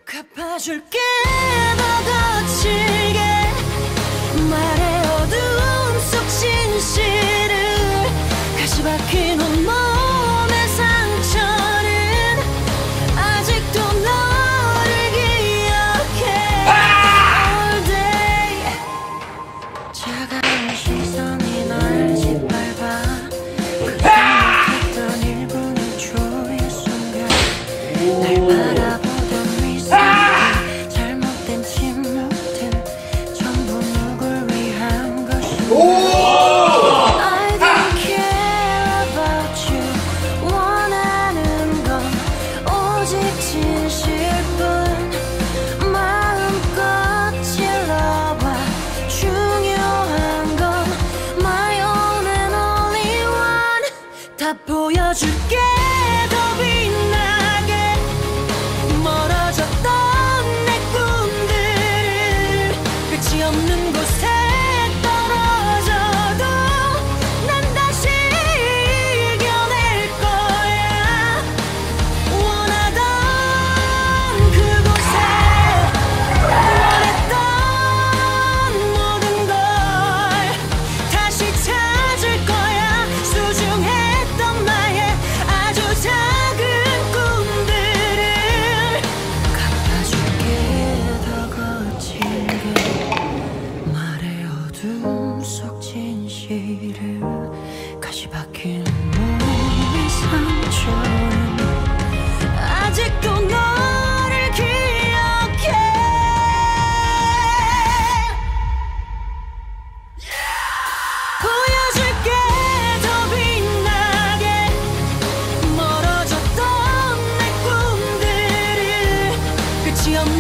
갚아줄게 더 거칠게 말해 어두움 속 진실을 가시 박힌 온몸의 상처는 아직도 너를 기억해 All day 차가운 시선이 널 짓밟아 그때 못했던 1분의 초의 순간 날 바라보던 미소들 잘못된 침묵들 전부 누굴 위한 것인가 I don't care about you 원하는 건 오직 진실뿐 마음껏 질러봐 중요한 건 my own and only one 다 보여줄게 더 빛나게 멀어졌던 내 꿈들을 끝이 없는 곳에 떨어져도 난 다시 이겨낼 거야 원하던 그곳에 원했던 모든 걸 다시 찾을 거야 소중했던 나의 아주 작은 꿈들을 갚아줄게 더 거칠게 말해 어둠 속 진실을 가시 박힌 몸의 상처는 아직도 너를 기억해 보여줄게 더 빛나게 멀어졌던 내 꿈들을 끝이 없는